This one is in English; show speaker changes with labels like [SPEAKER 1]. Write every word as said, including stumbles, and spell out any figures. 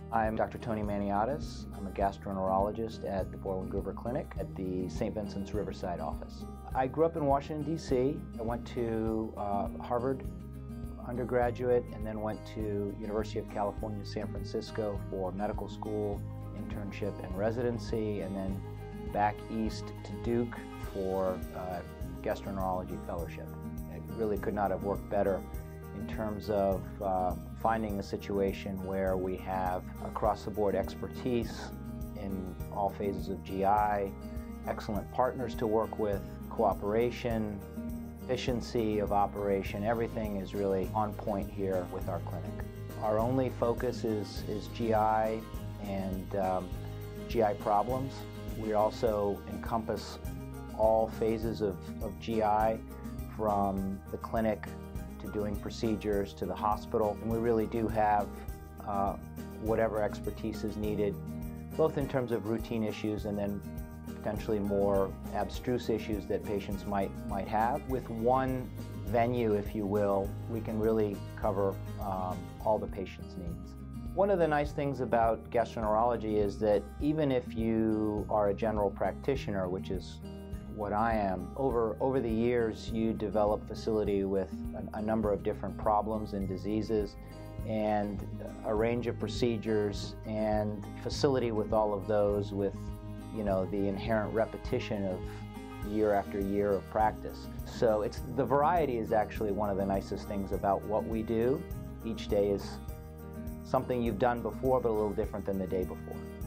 [SPEAKER 1] I'm Doctor Tony Maniatis. I'm a gastroenterologist at the Borland Groover Clinic at the Saint Vincent's Riverside office. I grew up in Washington, D C I went to uh, Harvard undergraduate and then went to University of California, San Francisco for medical school, internship and residency, and then back east to Duke for uh, gastroenterology fellowship. It really could not have worked better in terms of uh, finding a situation where we have across-the-board expertise in all phases of G I, excellent partners to work with, cooperation, efficiency of operation. Everything is really on point here with our clinic. Our only focus is, is G I and um, G I problems. We also encompass all phases of, of G I, from the clinic to doing procedures to the hospital. And we really do have uh, whatever expertise is needed, both in terms of routine issues and then potentially more abstruse issues that patients might, might have. With one venue, if you will, we can really cover um, all the patient's needs. One of the nice things about gastroenterology is that even if you are a general practitioner, which is what I am, over, over the years you develop facility with a, a number of different problems and diseases and a range of procedures and facility with all of those with, you know, the inherent repetition of year after year of practice. So it's, the variety is actually one of the nicest things about what we do. Each day is something you've done before but a little different than the day before.